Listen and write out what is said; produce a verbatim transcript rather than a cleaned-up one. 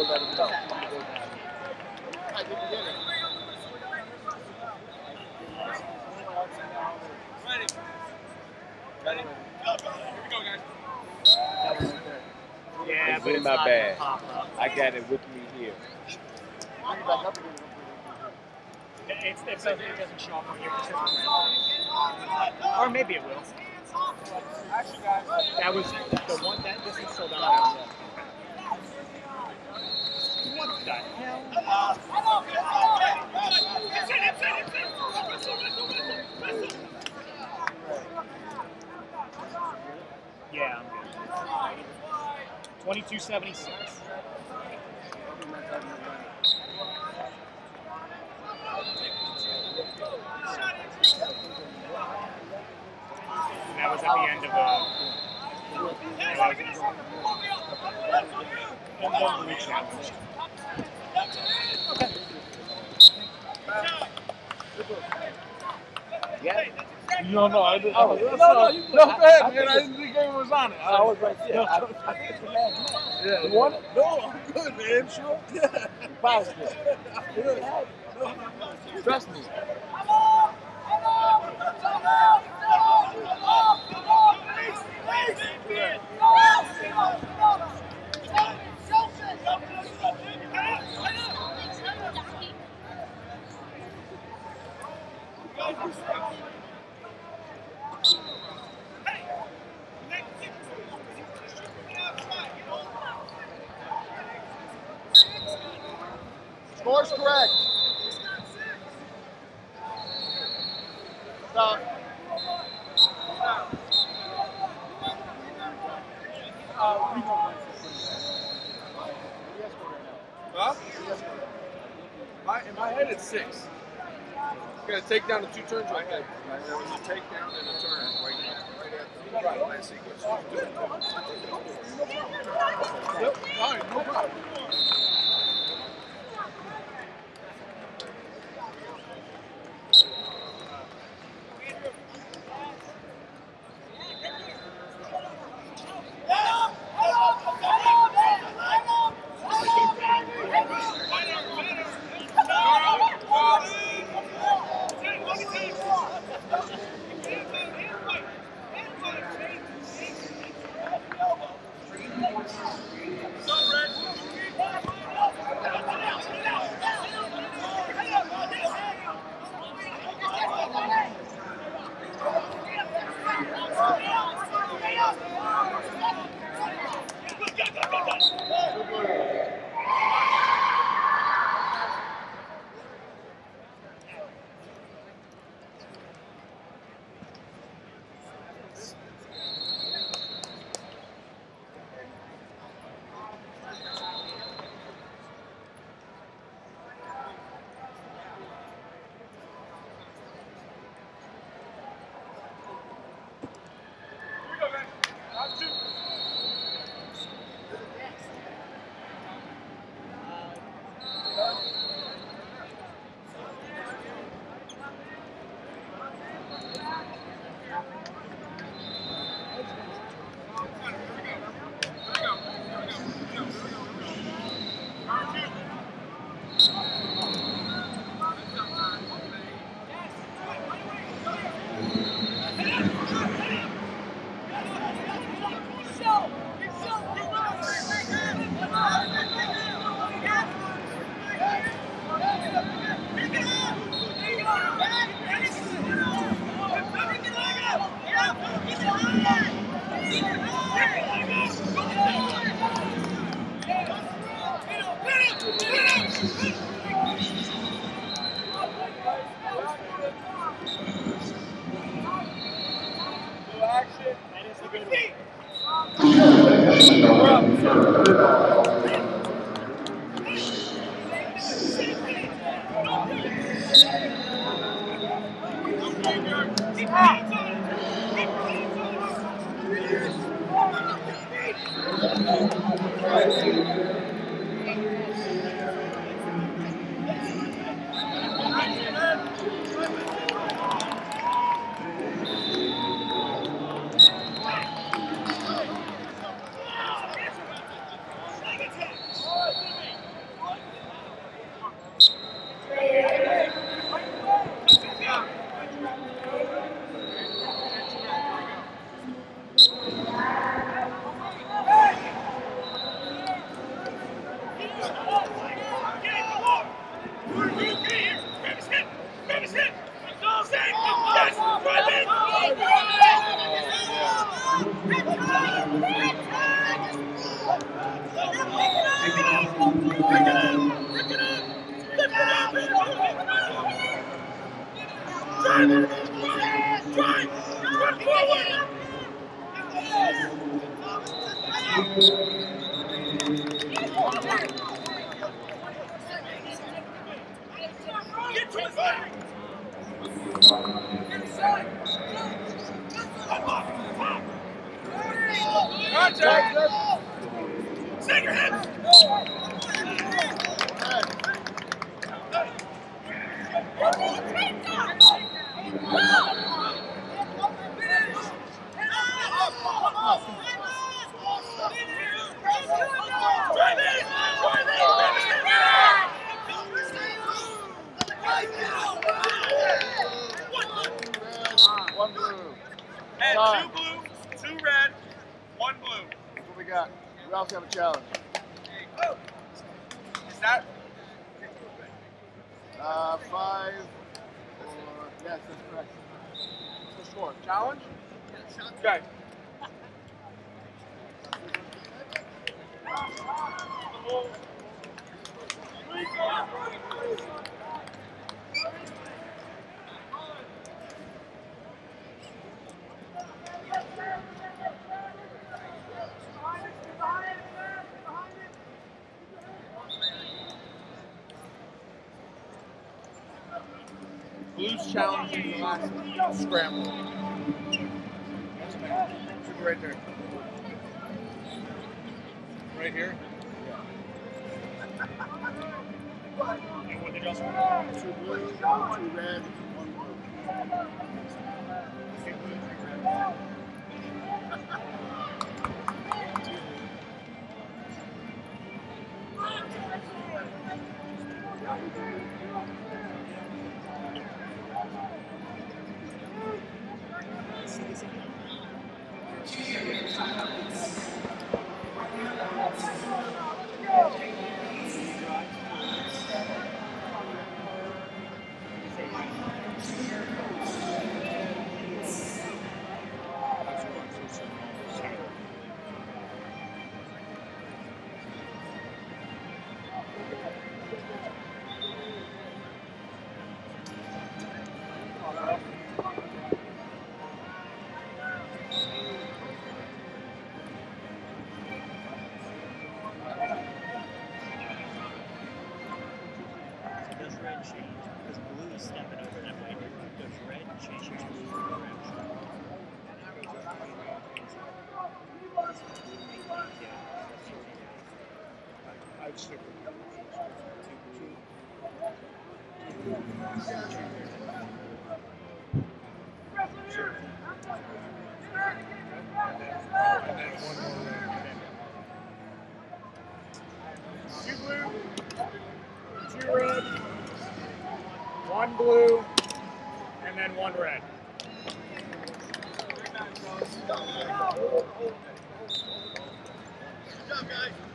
still let him know. Ready. Ready? Here we go, guys. Yeah, It's but in it's my not bag. gonna pop up. I got it with me here. It's, it, doesn't, it doesn't show up on here. It just says random. Or maybe it will. That was the one that this is sold out. What the hell? Yeah, I'm good. twenty-two seventy-six. And that was at the end of a. And then blue challenge. Okay. Yeah. No, no, I didn't. Oh, no, no, no, no, you, you- no, I- go ahead, I man. think I didn't think it was on it. I was right there. I, I think it's the last match. Yeah. You want it? No, I'm good, man. Sure. Yeah. Positive. Trust me. Score's correct. Stop. Huh? My, in my head, it's six. You got to take down the two turns right there. There was a takedown and a turn right after, right after the last sequence. Yep. All right, no problem. Contact! Set your hips! One blue. And Time. two blue, two red, one blue. That's what we got. We also have a challenge. Is that Uh, five or yes, that's correct. The score. Challenge? Okay. Blues challenging the last scramble. Should be right there. Right here. And what did y'all score? Two blue, two red, one blue. Two blue, three red. Does red change? Because blue is stepping over that way. Does red change to blue or red? I'd stick with Two blue, two red, one blue, and then one red. Good job, guys.